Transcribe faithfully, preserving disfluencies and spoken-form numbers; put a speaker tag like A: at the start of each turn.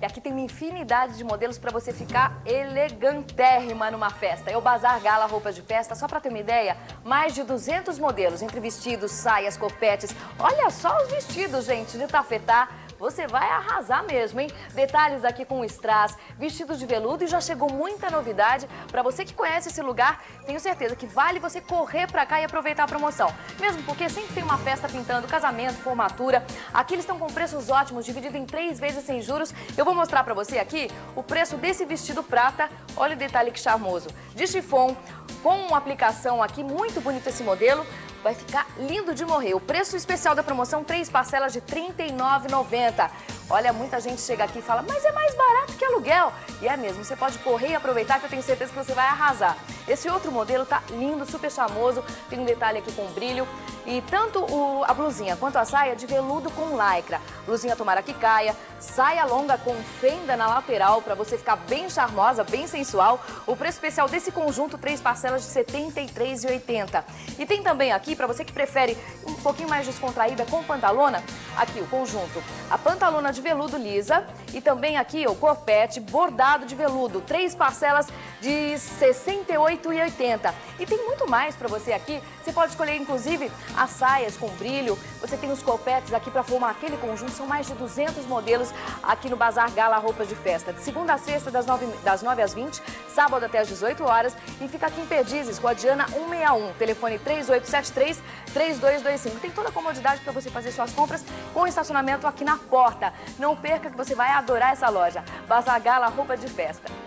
A: E aqui tem uma infinidade de modelos para você ficar elegantérrima numa festa. É o Bazar Gala Roupas de Festa, só para ter uma ideia, mais de duzentos modelos, entre vestidos, saias, corpetes. Olha só os vestidos, gente, de tafetá. Você vai arrasar mesmo, hein? Detalhes aqui com strass, vestidos de veludo e já chegou muita novidade. Para você que conhece esse lugar, tenho certeza que vale você correr para cá e aproveitar a promoção. Mesmo porque sempre tem uma festa pintando, casamento, formatura. Aqui eles estão com preços ótimos, dividido em três vezes sem juros. Eu vou mostrar para você aqui o preço desse vestido prata. Olha o detalhe que charmoso. De chiffon, com uma aplicação aqui, muito bonito esse modelo. Vai ficar lindo de morrer. O preço especial da promoção, três parcelas de trinta e nove reais e noventa centavos. Olha, muita gente chega aqui e fala, mas é mais barato que aluguel. E é mesmo, você pode correr e aproveitar que eu tenho certeza que você vai arrasar. Esse outro modelo tá lindo, super charmoso, tem um detalhe aqui com brilho. E tanto o, a blusinha quanto a saia de veludo com lycra. Blusinha tomara que caia, saia longa com fenda na lateral para você ficar bem charmosa, bem sensual. O preço especial desse conjunto, três parcelas de setenta e três reais e oitenta centavos. E tem também aqui, para você que prefere um pouquinho mais descontraída com pantalona, aqui o conjunto. A pantalona de veludo lisa e também aqui o corpete bordado de veludo, três parcelas de sessenta e oito reais e oitenta centavos. E tem muito mais para você aqui. Você pode escolher inclusive as saias com brilho. Você tem os corpetes aqui para formar aquele conjunto. São mais de duzentos modelos aqui no Bazar Gala Roupas de Festa. De segunda a sexta, das nove, das nove às vinte, sábado até às dezoito horas. E fica aqui em Perdizes, Rua Diana cento e sessenta e um, telefone três oito sete três, três dois dois cinco. Tem toda a comodidade para você fazer suas compras com estacionamento aqui na porta. Não perca que você vai adorar essa loja. Bazar Gala Roupas de Festa.